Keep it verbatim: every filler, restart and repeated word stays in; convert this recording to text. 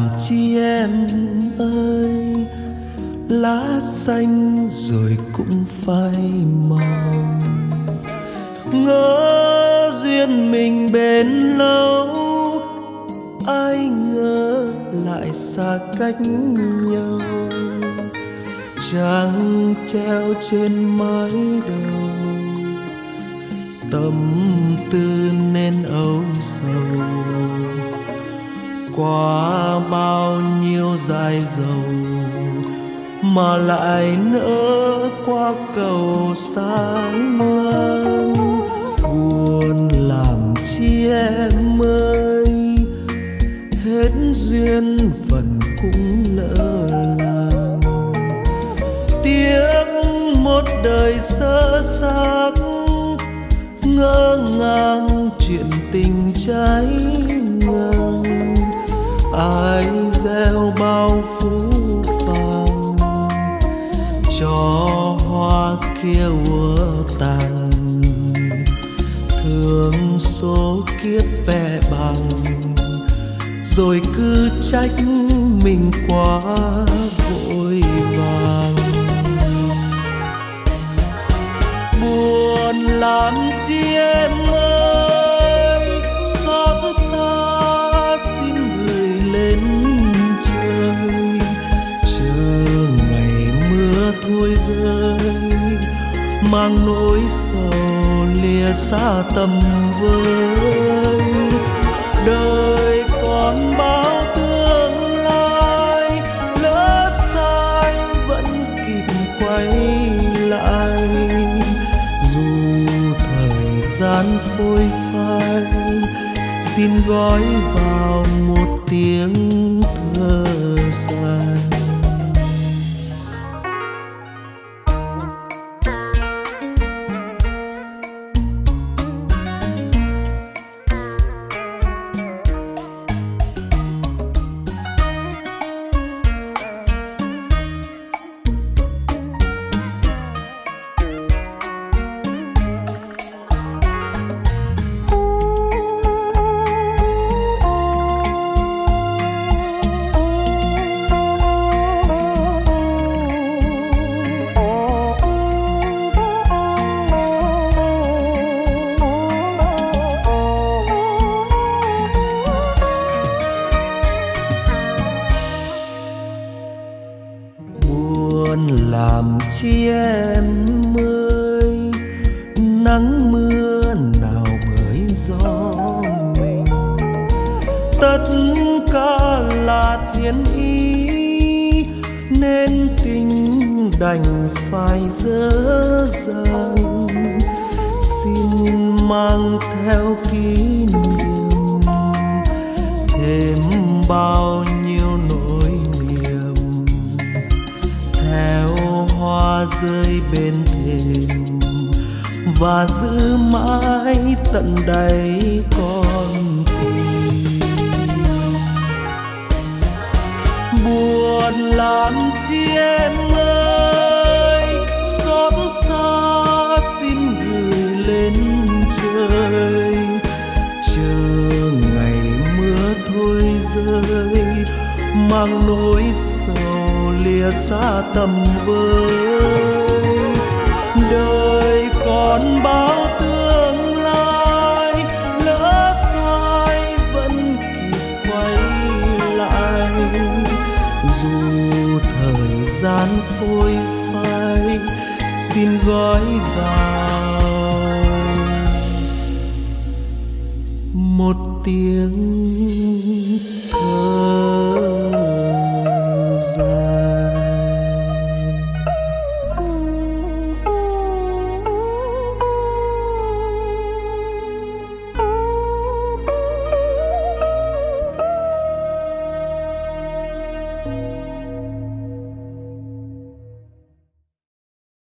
chi em ơi, lá xanh rồi cũng phai màu. Ngỡ duyên mình bền lâu, ai ngờ lại xa cách nhau. Trăng treo trên mái đầu, tâm tư nên âu sầu. Qua bao nhiêu dài dầu mà lại nỡ qua cầu sáng ngang. Buồn làm chi em ơi, hết duyên phận cũng lỡ làng. Tiếc một đời sơ xác, ngỡ ngàng chuyện tình trái ngang. Ai gieo bao phũ phàng, cho hoa kia úa tàn. Thương số kiếp bè bằng, rồi cứ trách mình quá vội vàng. Buồn làm chi em ơi, xót xa xin gửi lên trời. Chờ ngày mưa thôi rơi, mang nỗi sầu lìa xa tầm với. Đời còn bao tương lai, lỡ sai vẫn kịp quay lại. Dù thời gian phôi phai, xin gói vào một tiếng thơ dài. Làm chi em ơi, nắng mưa nào bởi gió mình. Tất cả là thiên ý, nên tình đành phải dở dang. Xin mang theo kỷ niệm, thêm bao nhiêu nỗi niềm. Theo hoa rơi bên thềm, và giữ mãi tận đáy con tim. Buồn làm chi em ơi, xót xa xin gửi lên trời. Chờ ngày mưa thôi rơi, mang nỗi sầu lìa xa tầm với. Đời còn bao tương lai, lỡ sai vẫn kịp quay lại. Dù thời gian phôi phai, xin gói vào một tiếng